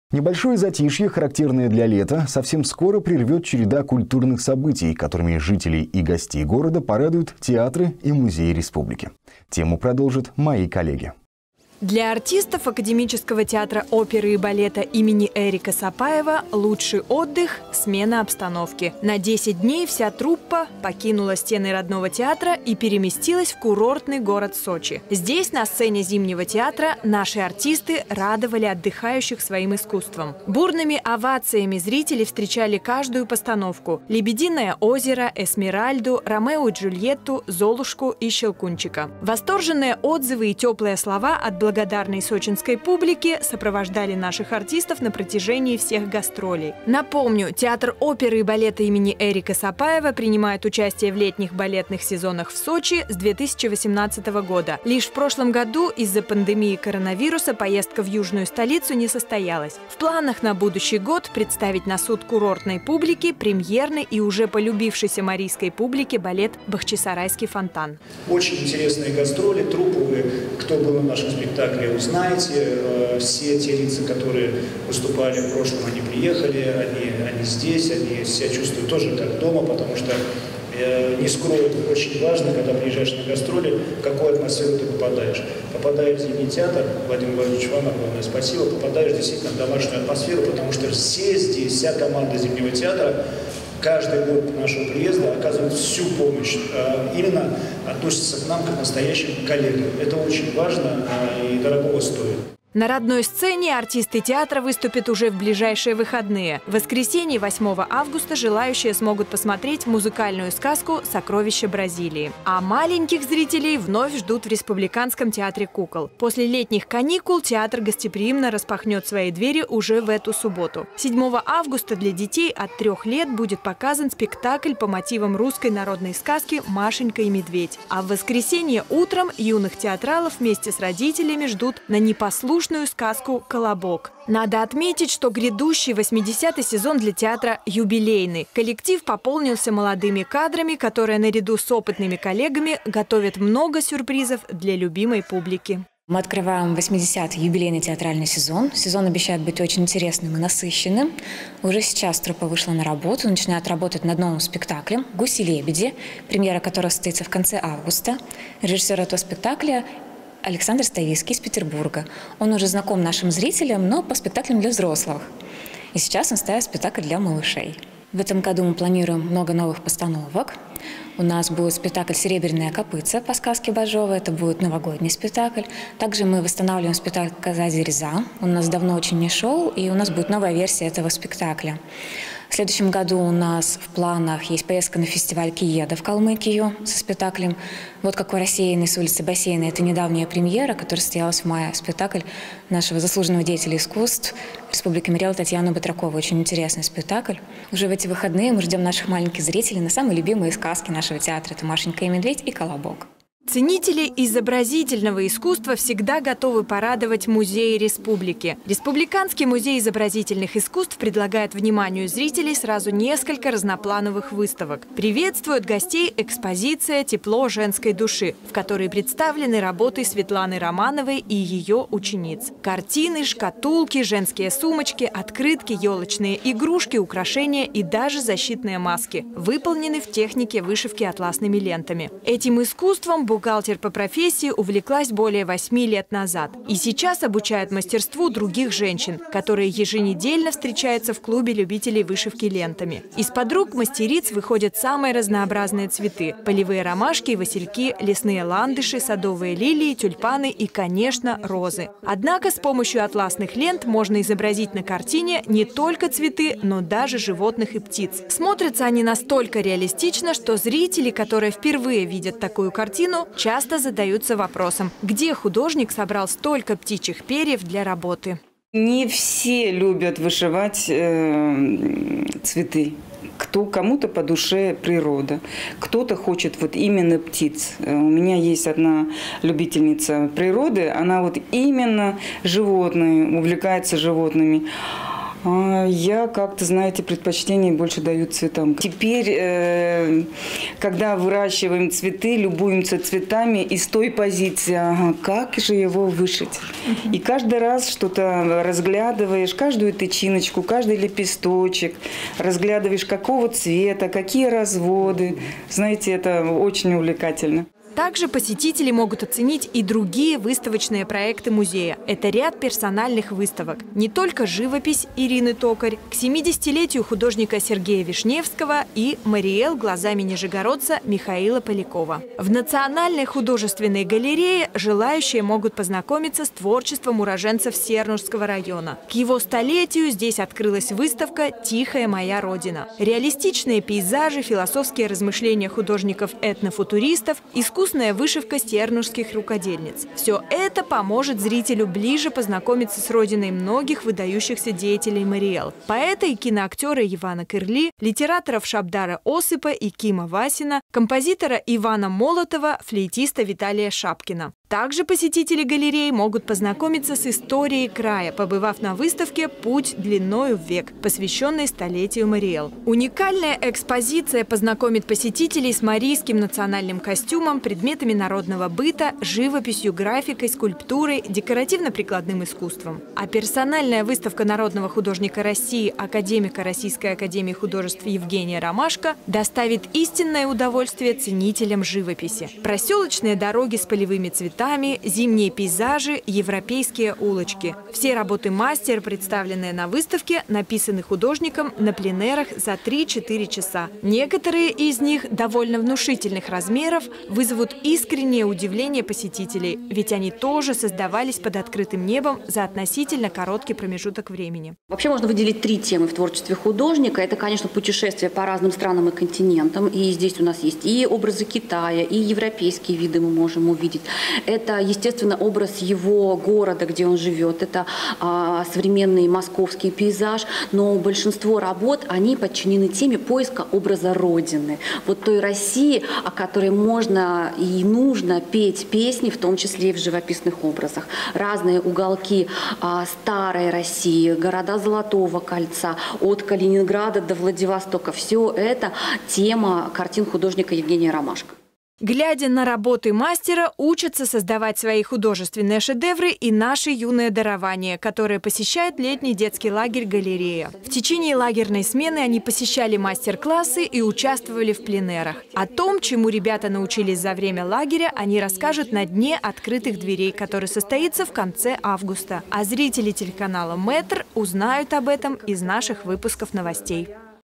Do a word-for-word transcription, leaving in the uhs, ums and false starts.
Небольшое затишье, характерное для лета, совсем скоро прервет череда культурных событий, которыми жителей и гостей города порадуют театры и музеи республики. Тему продолжат мои коллеги. Для артистов Академического театра оперы и балета имени Эрика Сапаева лучший отдых – смена обстановки. На десять дней вся труппа покинула стены родного театра и переместилась в курортный город Сочи. Здесь, на сцене Зимнего театра, наши артисты радовали отдыхающих своим искусством. Бурными овациями зрители встречали каждую постановку – «Лебединое озеро», «Эсмеральду», «Ромео и Джульетту», «Золушку» и «Щелкунчика». Восторженные отзывы и теплые слова от благодарности благодарной сочинской публике сопровождали наших артистов на протяжении всех гастролей. Напомню, театр оперы и балета имени Эрика Сапаева принимает участие в летних балетных сезонах в Сочи с две тысячи восемнадцатого года. Лишь в прошлом году из-за пандемии коронавируса поездка в южную столицу не состоялась. В планах на будущий год представить на суд курортной публики премьерный и уже полюбившийся марийской публике балет «Бахчисарайский фонтан». Очень интересные гастроли, трупповые. Кто был на нашем спектакле, узнаете. Все те лица, которые выступали в прошлом, они приехали, они, они здесь, они себя чувствуют тоже как дома, потому что, не скрою, очень важно, когда приезжаешь на гастроли, в какую атмосферу ты попадаешь. Попадаешь в Зимний театр, Владимир Владимирович, вам огромное спасибо, попадаешь действительно в домашнюю атмосферу, потому что все здесь, вся команда Зимнего театра, каждый год нашего приезда оказывает всю помощь. Именно относится к нам как к настоящим коллегам. Это очень важно и дорогого стоит. На родной сцене артисты театра выступят уже в ближайшие выходные. В воскресенье восьмого августа желающие смогут посмотреть музыкальную сказку «Сокровища Бразилии». А маленьких зрителей вновь ждут в Республиканском театре кукол. После летних каникул театр гостеприимно распахнет свои двери уже в эту субботу. седьмого августа для детей от трех лет будет показан спектакль по мотивам русской народной сказки «Машенька и медведь». А в воскресенье утром юных театралов вместе с родителями ждут на непослушную сказку «Колобок». Надо отметить, что грядущий восьмидесятый сезон для театра юбилейный. Коллектив пополнился молодыми кадрами, которые наряду с опытными коллегами готовят много сюрпризов для любимой публики. Мы открываем восьмидесятый юбилейный театральный сезон. Сезон обещает быть очень интересным и насыщенным. Уже сейчас труппа вышла на работу, начинает работать над новым спектаклем «Гуси-лебеди», премьера которого состоится в конце августа. Режиссер этого спектакля Александр Ставицкий из Петербурга. Он уже знаком нашим зрителям, но по спектаклям для взрослых. И сейчас он ставит спектакль для малышей. В этом году мы планируем много новых постановок. У нас будет спектакль «Серебряная копытца» по сказке Бажова. Это будет новогодний спектакль. Также мы восстанавливаем спектакль «Коза Дереза». Он у нас давно очень не шел, и у нас будет новая версия этого спектакля. В следующем году у нас в планах есть поездка на фестиваль Киеда в Калмыкию со спектаклем «Вот какой рассеянный с улицы бассейна». Это недавняя премьера, которая состоялась в мае. Спектакль нашего заслуженного деятеля искусств Республики Марий Эл Татьяны Батраковой. Очень интересный спектакль. Уже в эти выходные мы ждем наших маленьких зрителей на самые любимые сказки нашего театра. Это «Машенька и медведь» и «Колобок». Ценители изобразительного искусства всегда готовы порадовать музеи республики. Республиканский музей изобразительных искусств предлагает вниманию зрителей сразу несколько разноплановых выставок. Приветствует гостей экспозиция «Тепло женской души», в которой представлены работы Светланы Романовой и ее учениц. Картины, шкатулки, женские сумочки, открытки, елочные игрушки, украшения и даже защитные маски выполнены в технике вышивки атласными лентами. Этим искусством бухгалтер по профессии увлеклась более восьми лет назад. И сейчас обучает мастерству других женщин, которые еженедельно встречаются в клубе любителей вышивки лентами. Из-под рук мастериц выходят самые разнообразные цветы – полевые ромашки и васильки, лесные ландыши, садовые лилии, тюльпаны и, конечно, розы. Однако с помощью атласных лент можно изобразить на картине не только цветы, но даже животных и птиц. Смотрятся они настолько реалистично, что зрители, которые впервые видят такую картину, часто задаются вопросом, где художник собрал столько птичьих перьев для работы. Не все любят вышивать э, цветы. Кто, кому-то по душе природа, кто-то хочет вот именно птиц. У меня есть одна любительница природы, она вот именно животные, увлекается животными. Я как-то, знаете, предпочтение больше даю цветам. Теперь, э, когда выращиваем цветы, любуемся цветами и с той позиции, ага, как же его вышить. И каждый раз что-то разглядываешь, каждую тычиночку, каждый лепесточек, разглядываешь, какого цвета, какие разводы. Знаете, это очень увлекательно. Также посетители могут оценить и другие выставочные проекты музея. Это ряд персональных выставок. Не только живопись Ирины Токарь, к семидесятилетию художника Сергея Вишневского и Мариэл глазами нижегородца Михаила Полякова. В Национальной художественной галерее желающие могут познакомиться с творчеством уроженцев Сернурского района. К его столетию здесь открылась выставка «Тихая моя родина». Реалистичные пейзажи, философские размышления художников-этнофутуристов, искусство Искусная вышивка сернурских рукодельниц. Все это поможет зрителю ближе познакомиться с родиной многих выдающихся деятелей Мариэл. Поэта и киноактера Ивана Кырли, литераторов Шабдара Осыпа и Кима Васина, композитора Ивана Молотова, флейтиста Виталия Шапкина. Также посетители галереи могут познакомиться с историей края, побывав на выставке «Путь длиною в век», посвященной столетию Мариэл. Уникальная экспозиция познакомит посетителей с марийским национальным костюмом, предметами народного быта, живописью, графикой, скульптурой, декоративно-прикладным искусством. А персональная выставка народного художника России, академика Российской академии художеств Евгения Ромашко доставит истинное удовольствие ценителям живописи. Проселочные дороги с полевыми цветами, зимние пейзажи, европейские улочки. Все работы мастера, представленные на выставке, написаны художником на пленэрах за три-четыре часа. Некоторые из них довольно внушительных размеров вызовут искреннее удивление посетителей, ведь они тоже создавались под открытым небом за относительно короткий промежуток времени. Вообще можно выделить три темы в творчестве художника. Это, конечно, путешествия по разным странам и континентам. И здесь у нас есть и образы Китая, и европейские виды мы можем увидеть. Это, естественно, образ его города, где он живет. Это а, современный московский пейзаж. Но большинство работ, они подчинены теме поиска образа Родины. Вот той России, о которой можно и нужно петь песни, в том числе и в живописных образах. Разные уголки а, старой России, города Золотого кольца, от Калининграда до Владивостока. Все это тема картин художника Евгения Ромашко. Глядя на работы мастера, учатся создавать свои художественные шедевры и наши юные дарования, которые посещают летний детский лагерь «Галерея». В течение лагерной смены они посещали мастер-классы и участвовали в пленэрах. О том, чему ребята научились за время лагеря, они расскажут на дне открытых дверей, который состоится в конце августа. А зрители телеканала «Метр» узнают об этом из наших выпусков новостей.